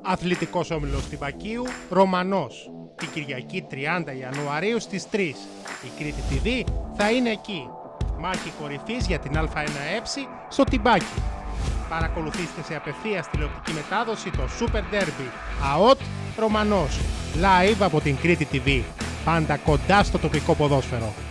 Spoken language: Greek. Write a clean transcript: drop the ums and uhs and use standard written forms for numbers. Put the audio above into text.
Αθλητικός Όμιλος Τυμπακίου, Ρωμανός. Την Κυριακή 30 Ιανουαρίου στις 3. Η Κρήτη TV θα είναι εκεί. Μάχη κορυφής για την Α1 στο Τυμπάκι. Παρακολουθήστε σε απευθείας τηλεοπτική μετάδοση το Super Derby ΑΟΤ Ρωμανός. Live από την Κρήτη TV. Πάντα κοντά στο τοπικό ποδόσφαιρο.